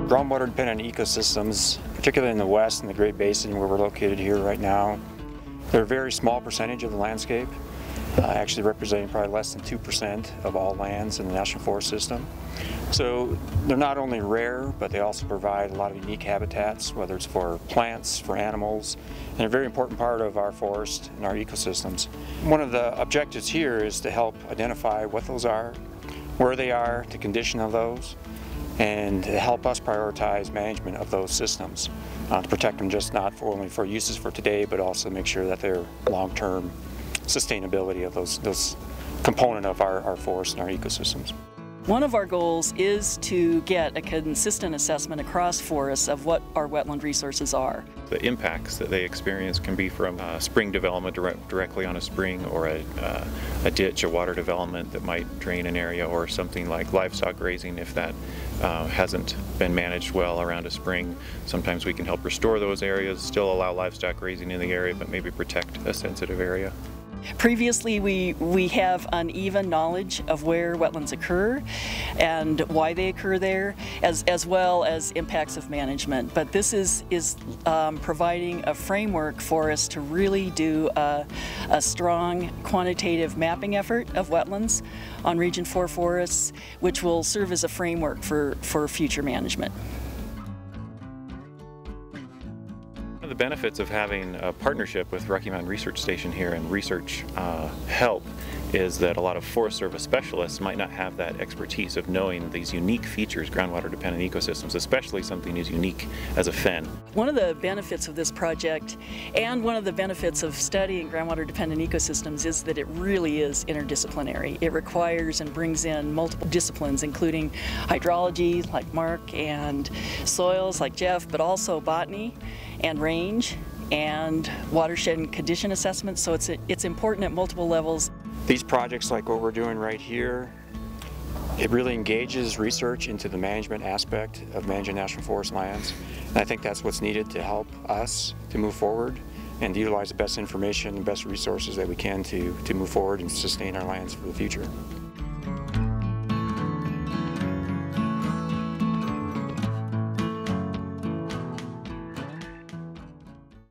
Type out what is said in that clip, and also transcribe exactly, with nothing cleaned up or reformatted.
Groundwater-dependent ecosystems, particularly in the west and the Great Basin where we're located here right now, they're a very small percentage of the landscape, uh, actually representing probably less than two percent of all lands in the National Forest System. So they're not only rare, but they also provide a lot of unique habitats, whether it's for plants, for animals, and a very important part of our forest and our ecosystems. One of the objectives here is to help identify what those are, where they are, the condition of those, and to help us prioritize management of those systems, uh, to protect them just not for only for uses for today, but also make sure that they're long-term sustainability of those, those component of our, our forests and our ecosystems. One of our goals is to get a consistent assessment across forests of what our wetland resources are. The impacts that they experience can be from uh, spring development direct, directly on a spring, or a, uh, a ditch, a water development that might drain an area, or something like livestock grazing if that uh, hasn't been managed well around a spring. Sometimes we can help restore those areas, still allow livestock grazing in the area, but maybe protect a sensitive area. Previously, we, we have uneven knowledge of where wetlands occur and why they occur there, as, as well as impacts of management. But this is, is um, providing a framework for us to really do a, a strong quantitative mapping effort of wetlands on Region four forests, which will serve as a framework for, for future management. One of the benefits of having a partnership with Rocky Mountain Research Station here and research uh, help is that a lot of Forest Service specialists might not have that expertise of knowing these unique features, groundwater-dependent ecosystems, especially something as unique as a fen. One of the benefits of this project, and one of the benefits of studying groundwater-dependent ecosystems, is that it really is interdisciplinary. It requires and brings in multiple disciplines, including hydrology, like Mark, and soils, like Jeff, but also botany and range and watershed and condition assessment. So it's, it's important at multiple levels. These projects, like what we're doing right here, it really engages research into the management aspect of managing national forest lands. And I think that's what's needed to help us to move forward and to utilize the best information and best resources that we can to, to move forward and sustain our lands for the future.